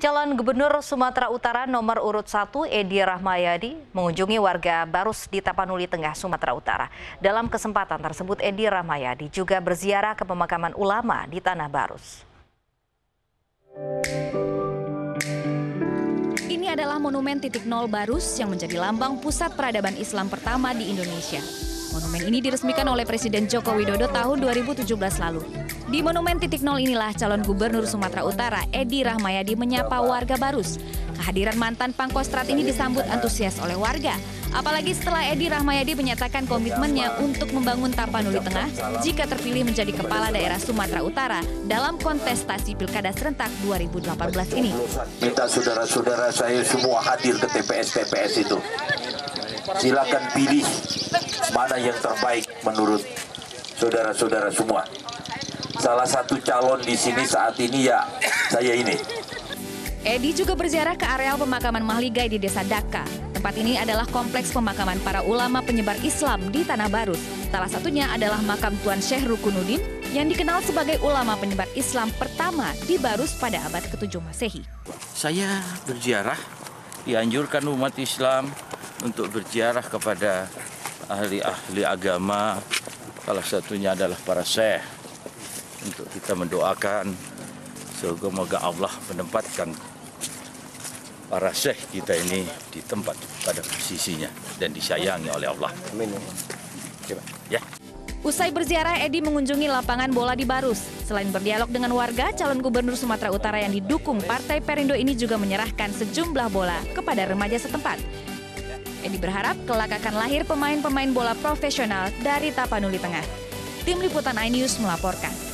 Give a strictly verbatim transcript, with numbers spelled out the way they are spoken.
Calon Gubernur Sumatera Utara nomor urut satu Edi Rahmayadi mengunjungi warga Barus di Tapanuli Tengah, Sumatera Utara. Dalam kesempatan tersebut, Edi Rahmayadi juga berziarah ke pemakaman ulama di Tanah Barus. Ini adalah monumen titik nol Barus yang menjadi lambang pusat peradaban Islam pertama di Indonesia. Monumen ini diresmikan oleh Presiden Joko Widodo tahun dua ribu tujuh belas lalu. Di monumen titik nol inilah calon Gubernur Sumatera Utara Edi Rahmayadi menyapa warga Barus. Kehadiran mantan Pangkostrat ini disambut antusias oleh warga. Apalagi setelah Edi Rahmayadi menyatakan komitmennya untuk membangun Tapanuli Tengah jika terpilih menjadi Kepala Daerah Sumatera Utara dalam kontestasi Pilkada Serentak dua ribu delapan belas ini. Minta saudara-saudara saya semua hadir ke T P S T P S itu. Silakan pilih mana yang terbaik menurut saudara-saudara semua. Salah satu calon di sini saat ini ya saya ini. Edi juga berziarah ke areal pemakaman Mahligai di Desa Daka. Tempat ini adalah kompleks pemakaman para ulama penyebar Islam di Tanah Barus. Salah satunya adalah makam Tuan Syekh Rukunuddin yang dikenal sebagai ulama penyebar Islam pertama di Barus pada abad ketujuh Masehi. Saya berziarah, dianjurkan umat Islam untuk berziarah kepada ahli-ahli agama, salah satunya adalah para syekh, untuk kita mendoakan semoga Allah menempatkan para syekh kita ini di tempat pada posisinya dan disayangi oleh Allah. Amin. Ya. Usai berziarah, Edi mengunjungi lapangan bola di Barus. Selain berdialog dengan warga, calon Gubernur Sumatera Utara yang didukung Partai Perindo ini juga menyerahkan sejumlah bola kepada remaja setempat. Edi berharap kelak akan lahir pemain-pemain bola profesional dari Tapanuli Tengah. Tim Liputan iNews melaporkan.